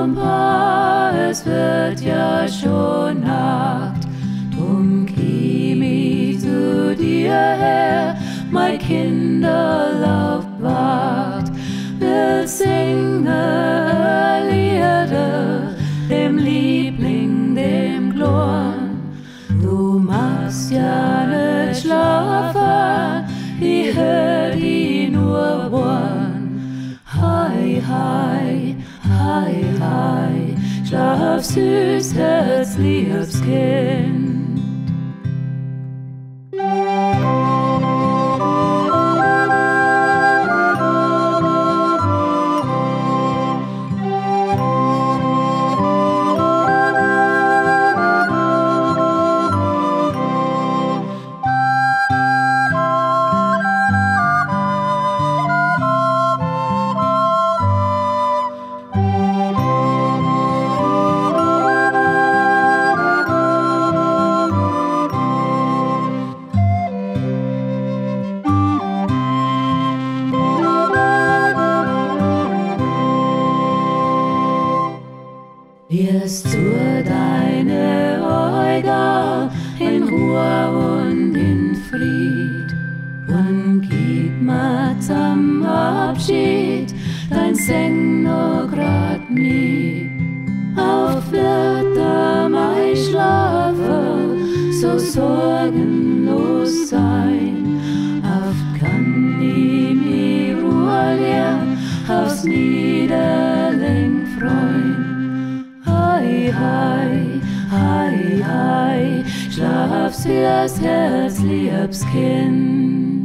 Pa, es wird ja schon Nacht. Drum komm ich zu dir her, mein Kinderlauf wacht. Will singen Lieder, dem Liebling, dem Glorn. Du machst ja nicht schlafen, ich hör die nur wohnen. Hei, hei, hei, hei, schlaf süß, herzliebes Kind. Wirst zu deine Augen in Ruhe und in Fried und gib mir zum Abschied dein Seng noch grad nie. Auf wird mein Schlafe so sorgenlos sein, auf kann ich mich Ruhe lernen, aufs Niederling freuen. Hei, hei, hei, hei, schlaf süß, herzliebes Kind.